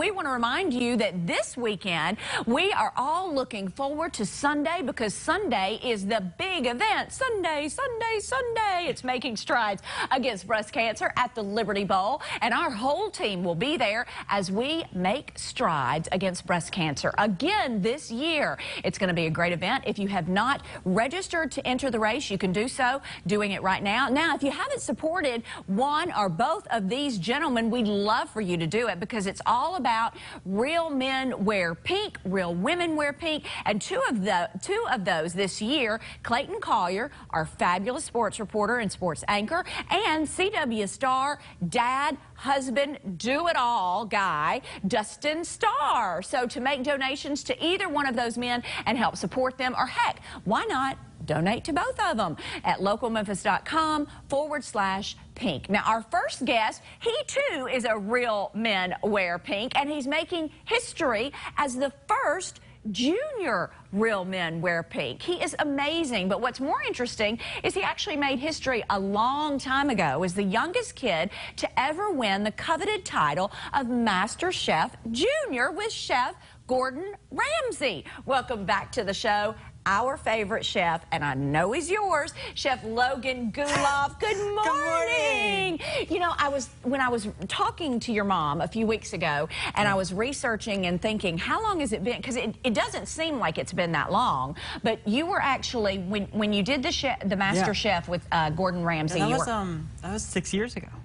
We want to remind you that this weekend we are all looking forward to Sunday, because Sunday is the big event. Sunday, Sunday, Sunday. It's making strides against breast cancer at the Liberty Bowl, and our whole team will be there as we make strides against breast cancer again this year. It's going to be a great event. If you have not registered to enter the race, you can do so, doing it right now. Now, if you haven't supported one or both of these gentlemen, we'd love for you to do it, because it's all about real men wear pink, real women wear pink, and two of those this year, Clayton Collier, our fabulous sports reporter and sports anchor, and CW star, dad, husband, do-it-all guy, Dustin Starr. So to make donations to either one of those men and help support them, or heck, why not donate to both of them at localmemphis.com/pink. Now, our first guest, he too is a real men wear pink, and he's making history as the first junior real men wear pink. He is amazing, but what's more interesting is he actually made history a long time ago as the youngest kid to ever win the coveted title of Master Chef Junior with Chef Gordon Ramsay. Welcome back to the show, our favorite chef, and I know he's yours, Chef Logan Guleff. Good morning. Good morning. You know, when I was talking to your mom a few weeks ago, and I was researching and thinking, how long has it been? Because it doesn't seem like it's been that long, but you were actually, when you did the Master Chef with Gordon Ramsay, that was 6 years ago.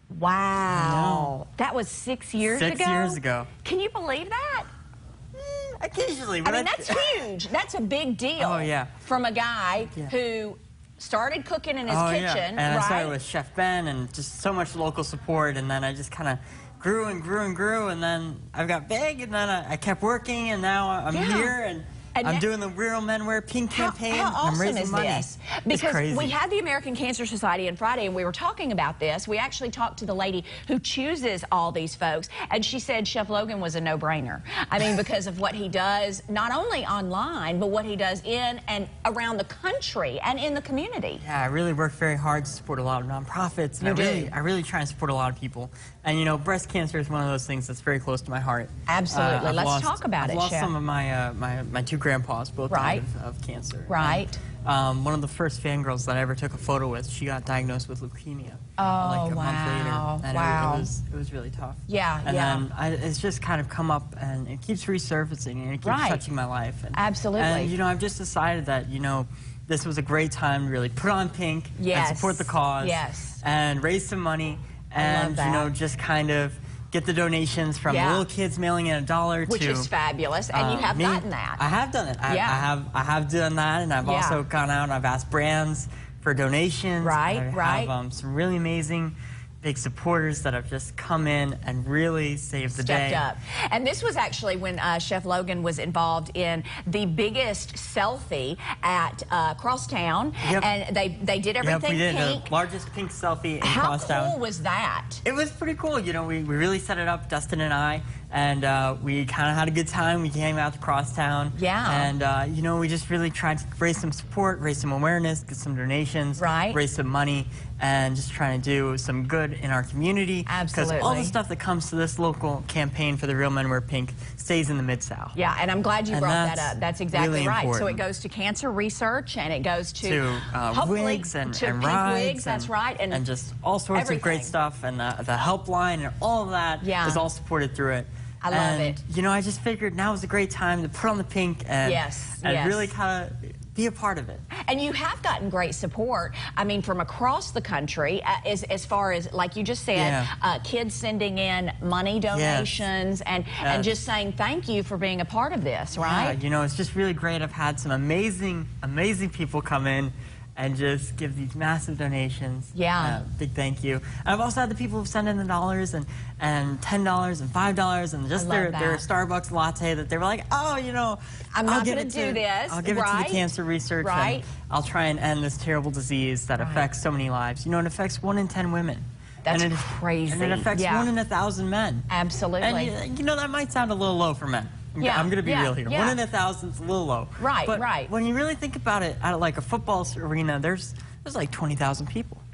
Wow. That was 6 years ago? 6 years ago. Can you believe that? Occasionally. I mean, that's huge. That's a big deal. Oh, yeah. From a guy who started cooking in his kitchen, and I started with Chef Ben and just so much local support, and then I just kind of grew and grew and grew, and then I got big, and then I kept working, and now I'm here, and I'm doing the Real Men Wear Pink campaign. How awesome I'm raising is money. this? It's Because crazy. we had the American Cancer Society on Friday, and we were talking about this. We actually talked to the lady who chooses all these folks, and she said Chef Logan was a no-brainer. I mean, because of what he does, not only online, but what he does in and around the country and in the community. Yeah, I really work very hard to support a lot of nonprofits, and I really try and support a lot of people. And you know, breast cancer is one of those things that's very close to my heart. Absolutely. Let's talk about it, I've lost Chef. some of my my two grandpas, both died of cancer. Right. And, one of the first fangirls that I ever took a photo with, she got diagnosed with leukemia. Like a month later. And it was really tough. Yeah, and then it's just kind of come up, and it keeps resurfacing, and it keeps touching my life. And, absolutely. And you know, I've just decided that, you know, this was a great time to really put on pink and support the cause and raise some money, and you know, just kind of get the donations from little kids mailing in $1 which is fabulous, and you have gotten that. I have done it. I have done that, and I've also gone out and I've asked brands for donations. I have some really amazing big supporters that have just come in and really saved the day. Stepped up. And this was actually when Chef Logan was involved in the biggest selfie at Crosstown, and they did everything we did pink. The largest pink selfie in Crosstown. How cool was that? It was pretty cool. You know, we really set it up, Dustin and I, and we kind of had a good time. We came out to Crosstown. And, you know, we just really tried to raise some support, raise some awareness, get some donations, raise some money, and just trying to do some good in our community. Absolutely. Because all the stuff that comes to this local campaign for the Real Men Wear Pink stays in the Mid-South. Yeah, and I'm glad you brought that up. That's exactly really right. important. So it goes to cancer research, and it goes to wigs and pink rides. Wigs, that's right. And just all sorts of great stuff. And the helpline and all of that is all supported through it. I love it. You know, I just figured now is a great time to put on the pink and really kind of be a part of it. And you have gotten great support, I mean, from across the country, as far as, like you just said, kids sending in money donations and just saying thank you for being a part of this, right? Yeah, you know, it's just really great. I've had some amazing people come in and just give these massive donations. Big thank you. And I've also had the people who send in the $1 and $10 and $5 and just their Starbucks latte that they were like, oh, you know, I'm not going to do this. I'll give it to the cancer research, and I'll try and end this terrible disease that affects so many lives. You know, it affects 1 in 10 women. That's crazy. And it affects 1 in 1,000 men. Absolutely. And you know, that might sound a little low for men. I'm going to be real here. 1 in 1,000 is a little low. But when you really think about it, at like a football arena, there's like 20,000 people.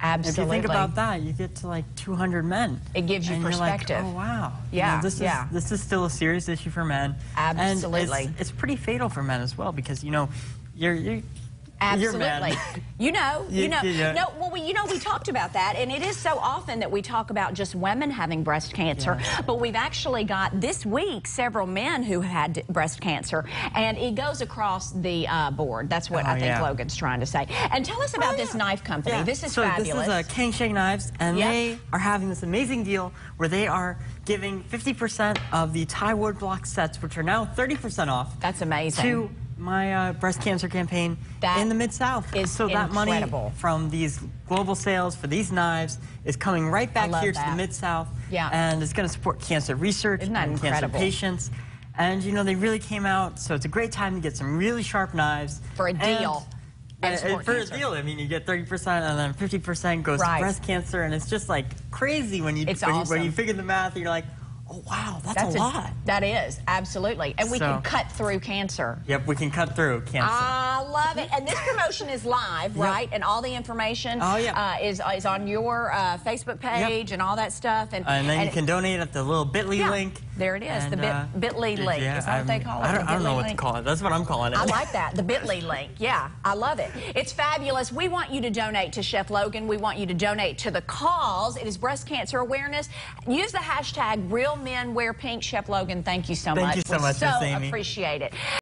Absolutely. If you think about that, you get to like 200 men. It gives you perspective. You're like, oh, wow. Yeah, this is still a serious issue for men. Absolutely. And it's pretty fatal for men as well because, you know, you're Absolutely. You know. No, well, we talked about that, and it is so often that we talk about just women having breast cancer, but we've actually got this week several men who had breast cancer, and it goes across the board. That's what I think Logan's trying to say. And tell us about this knife company. This is fabulous. This is King Shake Knives, and they are having this amazing deal where they are giving 50% of the Thai wood block sets, which are now 30% off. That's amazing. To my breast cancer campaign in the Mid-South. So that money from these global sales for these knives is coming right back here to the Mid-South. And it's going to support cancer research and cancer patients. And, you know, they really came out, so it's a great time to get some really sharp knives. For a deal. And for a deal, I mean, you get 30% and then 50% goes to breast cancer, and it's just like crazy when you figure the math, and you're like, oh, wow, that's a lot. That is, absolutely. And we can cut through cancer. Yep, we can cut through cancer. I love it. And this promotion is live, right? And all the information is on your Facebook page and all that stuff. And then you can donate at the little bit.ly link. There it is, the bit.ly link. Is that what they call it? I don't know what to call it. That's what I'm calling it. I like that, the bit.ly link. Yeah, I love it. It's fabulous. We want you to donate to Chef Logan. We want you to donate to the cause. It is breast cancer awareness. Use the hashtag RealMenWearPink. Chef Logan, thank you so much. Thank you so much, Miss Amy. We so appreciate it.